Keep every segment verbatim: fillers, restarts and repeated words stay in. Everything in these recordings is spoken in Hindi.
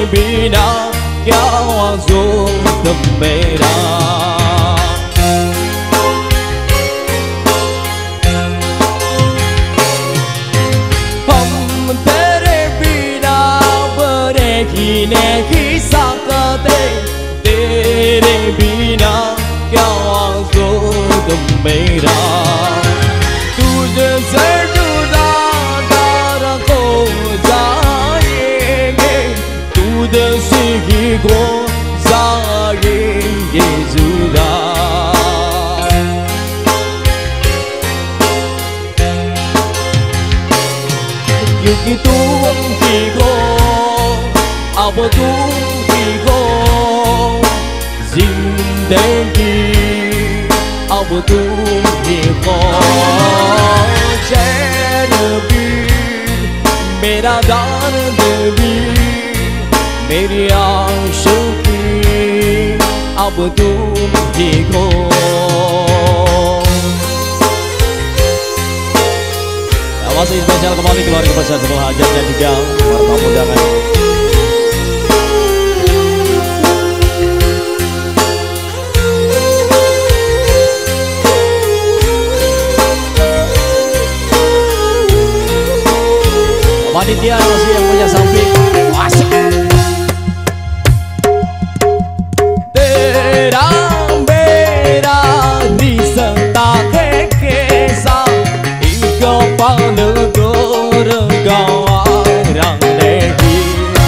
बिना क्या ज़ोर मेरा। हम तेरे बिना बरही नहीं सकते, तेरे बिना क्या ज़ोर मेरा। तुझसे जुदा हो जाएंगे, तुझसे ही हो जाएंगे जुदा। क्योंकि तुम ही हो, अब तुम ही हो जिंदगी, अब तुम ही हो। चैन भी मेरा दर्द भी मेरी आशिकी, अब तुम ही हो। Masih spesial kembali keluarga besar sebelah hajat dan juga para tamu undangan. Panitia masih yang punya samping. Asik. Tera mera di serta kekesa, iko pada kau orang lagi.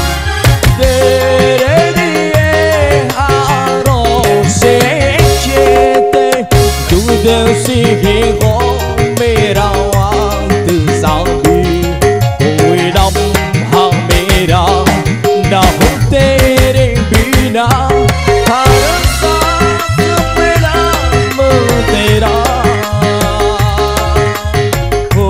Tere diye harus cete, sudah sih ho mera waktu sabi. Nah तेरे बिना हर सांस में नाम तेरा हो।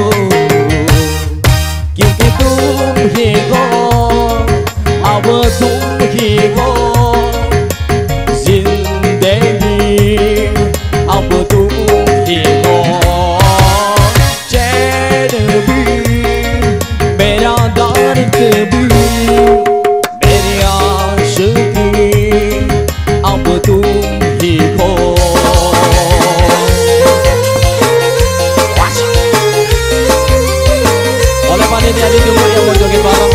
क्योंकि तुम ही हो, अब तुम ही हो जिंदगी, अब तुम ही हो। चैन भी मेरा दर्द भी मेरी आशिकी, अब तुम ही हो। Oleh panitia ditunggu yang mau joget bareng.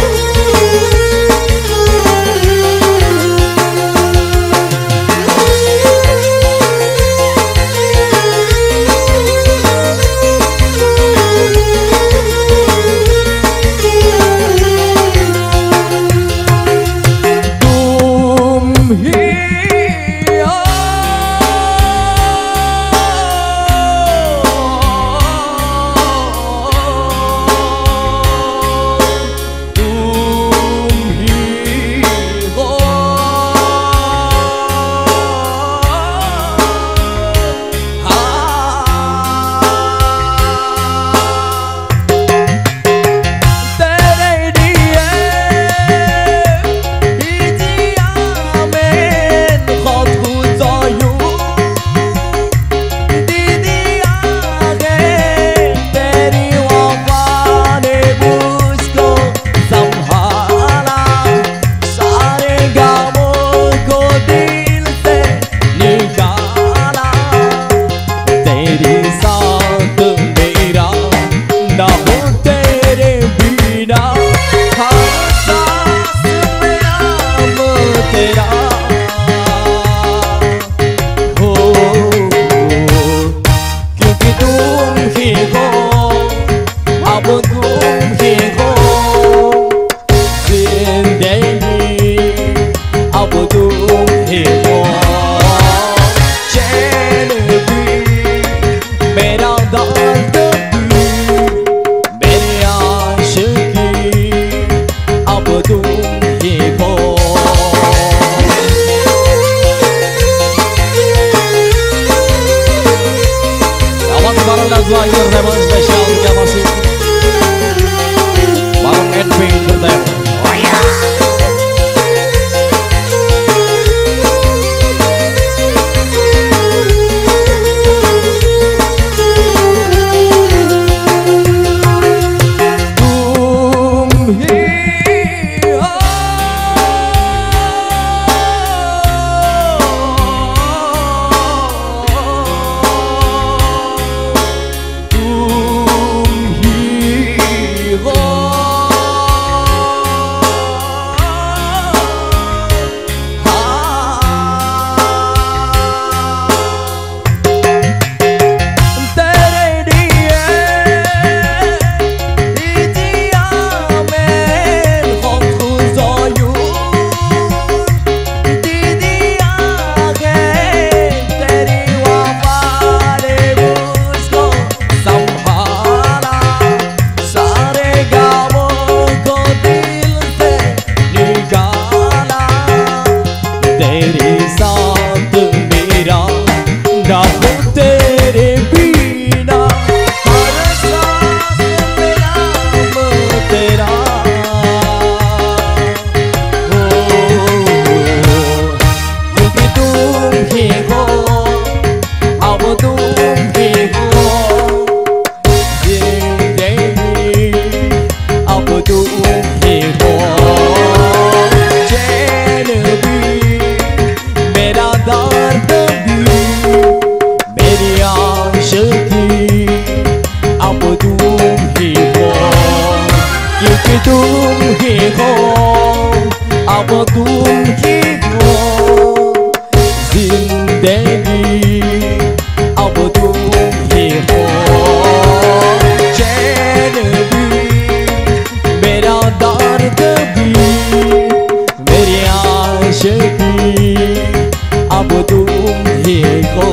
Zahir memang spesial juga masih bareng Edwin bertemu. Oh ya. Tum hi अब तुम ही को